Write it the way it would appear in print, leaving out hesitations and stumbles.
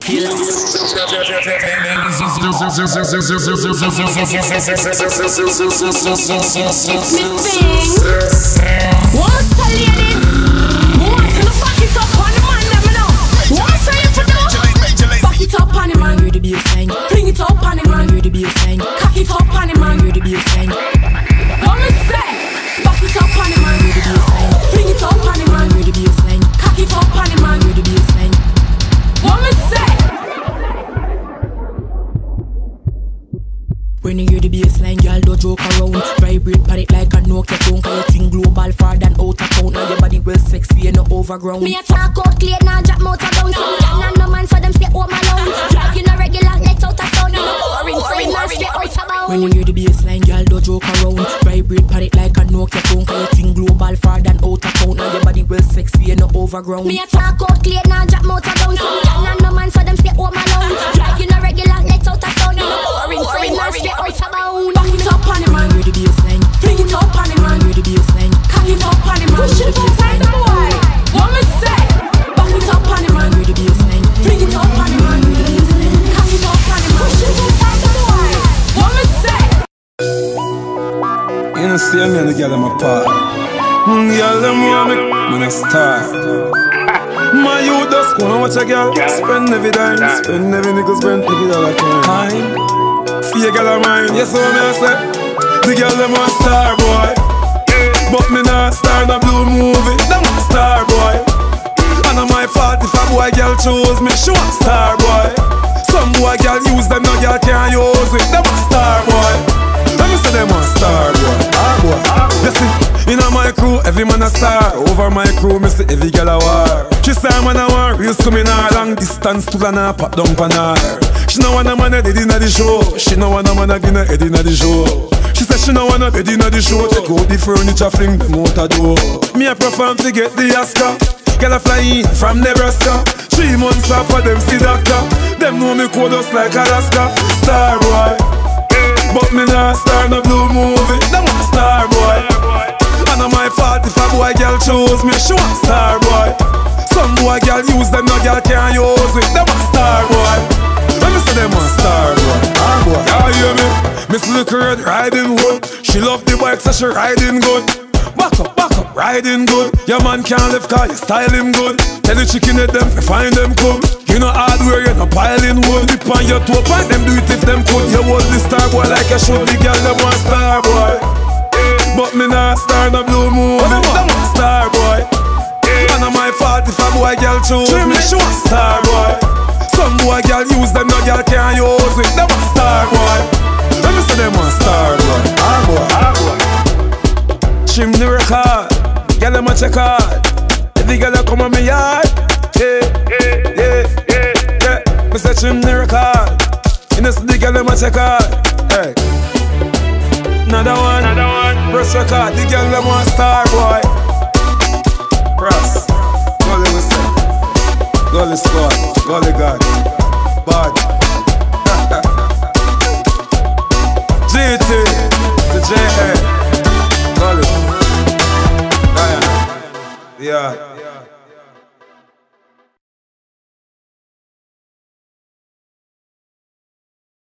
Kill. What's the ladies? What's the fuck it up on the man, let me know. What's the for the fuck it up on the man, you're the baseline. Fling it up on the man, you're the baseline. Cock it up on the man, you're the baseline. Come and say, fuck it up on the man, you're the baseline. Fling it up on the man, you're the baseline. Cock it up on the man, you're the baseline. Come and say. When you hear the bassline, y'all don't joke around. Vibrate pan it like a Nokia phone. Cause you think global far than out of town. Now your body well sexy and no overground. Me a talk out clear, now drop motor down. Some girl and no man, so them stay home alone. Drive you no regular, let out a sound. You no boring, so you not straight out about. When you hear the bassline, y'all don't joke around. Vibrate pan it like a Nokia phone. Cause you think global far than out of town. Now your body well sexy and no overground. Me a talk out clear, now drop motor down. Some girl and no man, so them stay home alone. Drive you no regular, let out a sound. You no boring, so you not straight. Back it up on the man, you're the baseline. Fling it up on the man, you're the baseline. Cock it up on the man, you're the baseline. What me say? Back it up on the man, you're the baseline. Fling it up on the man, you're the baseline. Cock it up on the man, you're the baseline. What me say? You know, see me and the girl in my part. Girl, them want me, man a star. My youth just wanna watch a girl spend every dime, spend every nickel, spend every dollar time. Fear girl of mine, yes, so me I say. The girl them a star boy, but me not star the blue movie. Them a star boy, and I'm my fault if a boy girl choose me. She a star boy. Some boy girl use them, no girl can't use it. Them a star boy. Let me say them a star boy. Ah boy, you see, in my crew every man a star. Over my crew me see every girl a war. She say man a war, real coming her long distance to and pop down pan her. She no want a man a dead inna the show. She no want a man a gin a head inna the show. She say she no want a bed inna the show. Take out the furniture, fling them out a door. Me a perform to get the Oscar. Girl a fly in from Nebraska. 3 months off for them see doctor. Them know me code us like Alaska. Star boy, but me not star no blue movie. Them a star boy, and I'm my fault if a boy girl choose me. She want star boy. Some boy girl use them, no girl can't use it. Them a star boy. Let me say them a star boy. Ah boy, y'all hear me? Miss Little Red riding hood. She love the bike so she riding good. Back up, riding good. Your man can't live cause you style him good. Tell the chicken at them to find them come. You know hardware, you know piling wood. Dip on your toe, find them do it if them could. You hold the star boy like a show. The girl them a star boy, but me not star no blue movie. Them a star boy, and I'm my fault if a boy girl choose me. She a star boy. Some boy girl use them, no girl can't use it. Them a star boy. Let me say them a star boy. Ah boy. Trim the record, girl them a check hard. Every girl that come on me yard, yeah. Me say trim the record, you know see the girl them a check hard. Hey, another one. Press record, the girl them a star boy. Press, goalie we say, goalie squad, goalie god, bad. GT to JA, goalie, Diana, yeah.